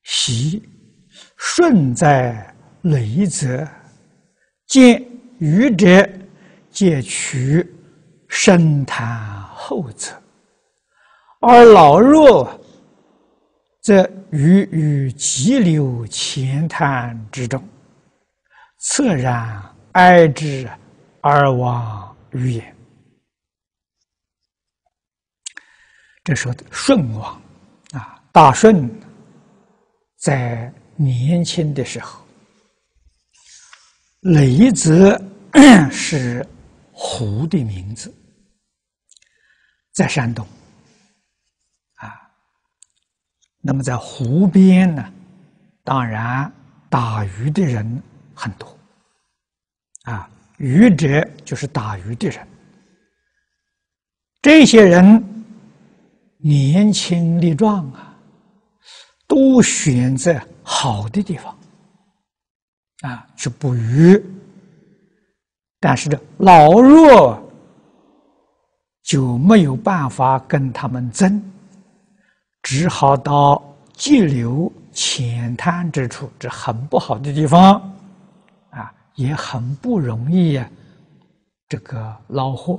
昔顺在雷泽，见愚者，皆取深潭后者，而老弱则于急流浅滩之中，恻然哀之而亡于焉。这说的舜王啊，大舜在年轻的时候，雷泽是湖的名字，在山东啊。那么在湖边呢，当然打鱼的人很多啊，渔者就是打鱼的人。这些人年轻力壮啊，都选择好的地方啊去捕鱼，但是这老弱就没有办法跟他们争，只好到急流浅滩之处，这很不好的地方啊，也很不容易呀，这个捞获。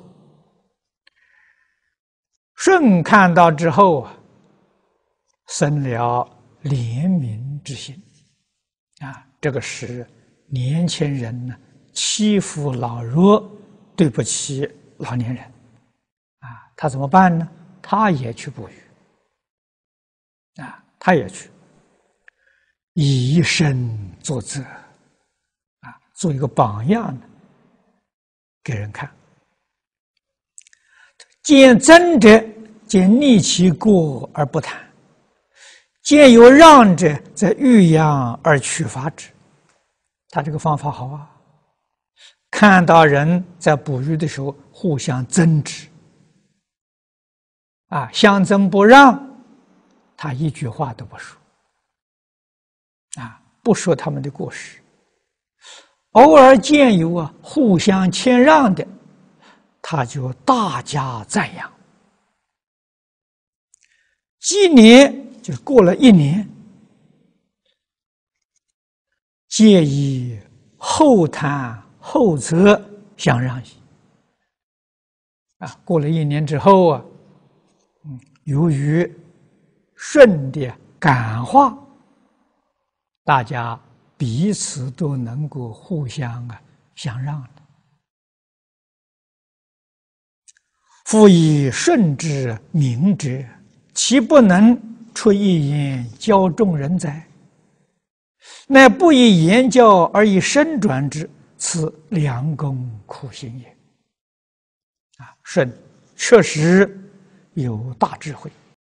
舜看到之后啊，生了怜悯之心啊，这个是年轻人呢欺负老弱，对不起老年人啊，他怎么办呢？他也去捕鱼啊，他也去以身作则啊，做一个榜样呢，给人看。见争者，见逆其过而不谈；见有让者，则欲扬而取罚之。他这个方法好啊！看到人在捕鱼的时候互相争执，啊，相争不让，他一句话都不说，啊，不说他们的过失。偶尔见有互相谦让的，他就大加赞扬。几年就过了1年，皆以后谈后则相让矣。啊，过了1年之后啊，由于舜的感化，大家彼此都能够互相相让了。夫以舜之明者，其不能出一言教众人哉？乃不以言教而以身转之，此良公苦心也。啊，舜确实有大智慧。